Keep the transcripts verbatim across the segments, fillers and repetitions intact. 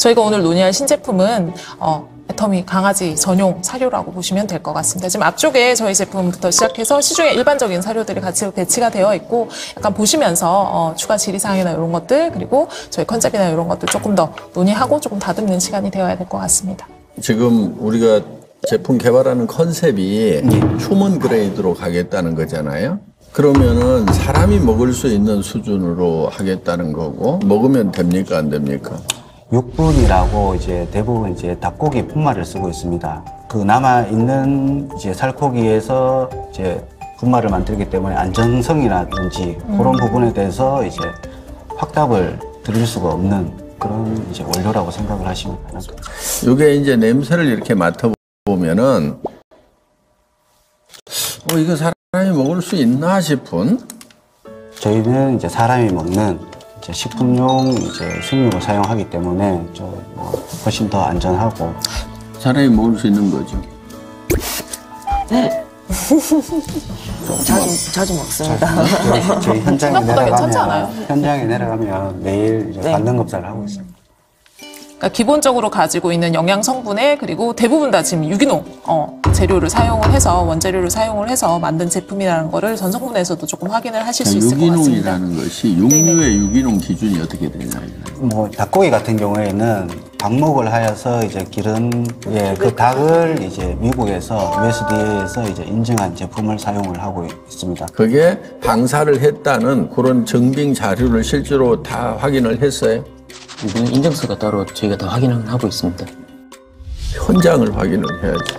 저희가 오늘 논의할 신제품은 어, 애터미 강아지 전용 사료라고 보시면 될 것 같습니다. 지금 앞쪽에 저희 제품부터 시작해서 시중에 일반적인 사료들이 같이 배치가 되어 있고 약간 보시면서 어, 추가 질의사항이나 이런 것들 그리고 저희 컨셉이나 이런 것들 조금 더 논의하고 조금 다듬는 시간이 되어야 될 것 같습니다. 지금 우리가 제품 개발하는 컨셉이 휴먼 그레이드로 가겠다는 거잖아요. 그러면은 사람이 먹을 수 있는 수준으로 하겠다는 거고 먹으면 됩니까 안 됩니까? 육분이라고 이제 대부분 이제 닭고기 분말을 쓰고 있습니다. 그 남아 있는 이제 살코기에서 이제 분말을 만들기 때문에 안전성이라든지 음. 그런 부분에 대해서 이제 확답을 드릴 수가 없는 그런 이제 원료라고 생각을 하시면 됩니다. 이게 이제 냄새를 이렇게 맡아보면은 어 이거 사람이 먹을 수 있나 싶은? 저희는 이제 사람이 먹는 이제 식품용 이제 생육을 사용하기 때문에 좀 뭐 훨씬 더 안전하고 사람이 먹을 수 있는 거죠. 자주 자주 먹습니다. 저희, 저희 현장에 내려가면 현장에 내려가면 매일 이제 네. 반응 검사를 하고 있습니다. 그러니까 기본적으로 가지고 있는 영양 성분에 그리고 대부분 다 지금 유기농 어, 재료를 사용을 해서 원재료를 사용을 해서 만든 제품이라는 거를 전성분에서도 조금 확인을 하실 수 있을 것 같습니다. 유기농이라는 것이 육류의 네네. 유기농 기준이 어떻게 되나요? 뭐 닭고기 같은 경우에는 방목을 하여서 이제 기른 예, 그 닭을 이제 미국에서 유에스디에이에서 이제 인증한 제품을 사용을 하고 있습니다. 그게 방사를 했다는 그런 증빙 자료를 실제로 다 확인을 했어요? 유기농 인증서가 따로 저희가 다 확인을 하고 있습니다. 현장을 확인을 해야죠.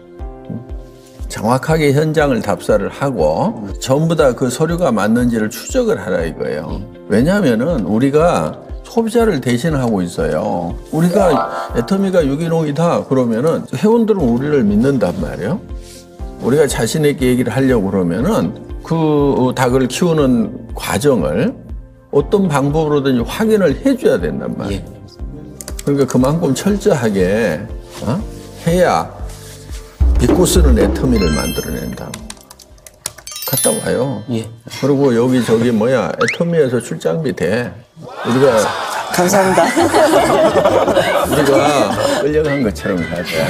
정확하게 현장을 답사를 하고 전부 다 그 서류가 맞는지를 추적을 하라 이거예요. 왜냐하면은 우리가 소비자를 대신하고 있어요. 우리가 애터미가 유기농이다 그러면은 회원들은 우리를 믿는단 말이에요. 우리가 자신 있게 얘기를 하려고 그러면은 그 닭을 키우는 과정을 어떤 방법으로든지 확인을 해줘야 된단 말이에요. 예. 그러니까 그만큼 철저하게 어? 해야 믿고 쓰는 애터미를 만들어낸다. 갔다 와요. 예. 그리고 여기 저기 뭐야 애터미에서 출장비 돼. 우리가 감사합니다. 우리가 끌려간 것처럼 가자.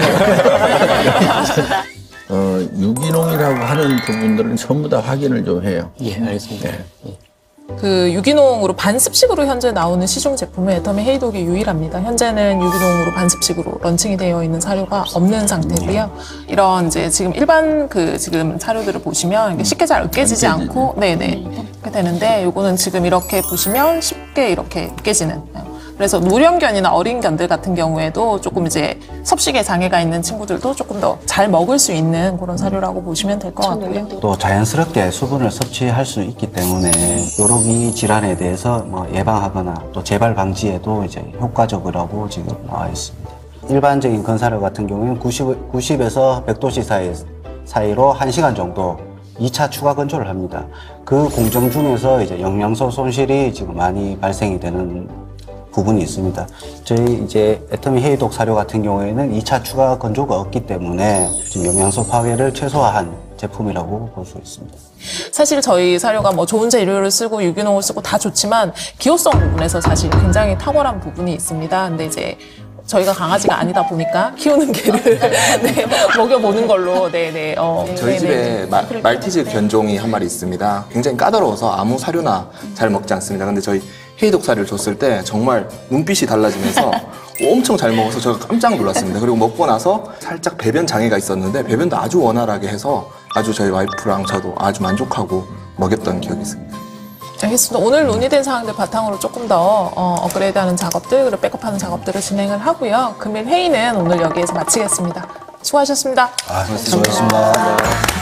어, 유기농이라고 하는 부분들은 전부 다 확인을 좀 해요. 예, 알겠습니다. 네. 예. 그 유기농으로 반습식으로 현재 나오는 시중 제품은 애터미 헤이독이 유일합니다. 현재는 유기농으로 반습식으로 런칭이 되어 있는 사료가 없는 상태고요. 이런 이제 지금 일반 그 지금 사료들을 보시면 이게 쉽게 잘 으깨지지 않고 네네 이렇게 되는데 요거는 지금 이렇게 보시면 쉽게 이렇게 으깨지는. 그래서 노령견이나 어린 견들 같은 경우에도 조금 이제 섭식에 장애가 있는 친구들도 조금 더 잘 먹을 수 있는 그런 사료라고 보시면 될 것 같고요. 또 자연스럽게 수분을 섭취할 수 있기 때문에 요로기 질환에 대해서 뭐 예방하거나 또 재발 방지에도 이제 효과적이라고 지금 나와 있습니다. 일반적인 건사료 같은 경우에는 구십, 구십에서 백 도씨 사이, 사이로 한 시간 정도 이 차 추가 건조를 합니다. 그 공정 중에서 이제 영양소 손실이 지금 많이 발생이 되는 부분이 있습니다. 저희 이제 애터미 헤이독 사료 같은 경우에는 이 차 추가 건조가 없기 때문에 지금 영양소 파괴를 최소화한 제품이라고 볼 수 있습니다. 사실 저희 사료가 뭐 좋은 재료를 쓰고 유기농을 쓰고 다 좋지만 기호성 부분에서 사실 굉장히 탁월한 부분이 있습니다. 근데 이제 저희가 강아지가 아니다 보니까 키우는 개를 네, 먹여보는 걸로 네네. 어, 저희 네네. 집에 마, 말티즈 견종이 한 마리 있습니다. 굉장히 까다로워서 아무 사료나 잘 먹지 않습니다. 근데 저희 헤이독 사료를 줬을 때 정말 눈빛이 달라지면서 엄청 잘 먹어서 제가 깜짝 놀랐습니다. 그리고 먹고 나서 살짝 배변 장애가 있었는데 배변도 아주 원활하게 해서 아주 저희 와이프랑 저도 아주 만족하고 먹였던 기억이 있습니다. 알겠습니다. 오늘 논의된 사항들 바탕으로 조금 더 어, 업그레이드하는 작업들 그리고 백업하는 작업들을 진행을 하고요. 금일 회의는 오늘 여기에서 마치겠습니다. 수고하셨습니다. 아, 수고하셨습니다.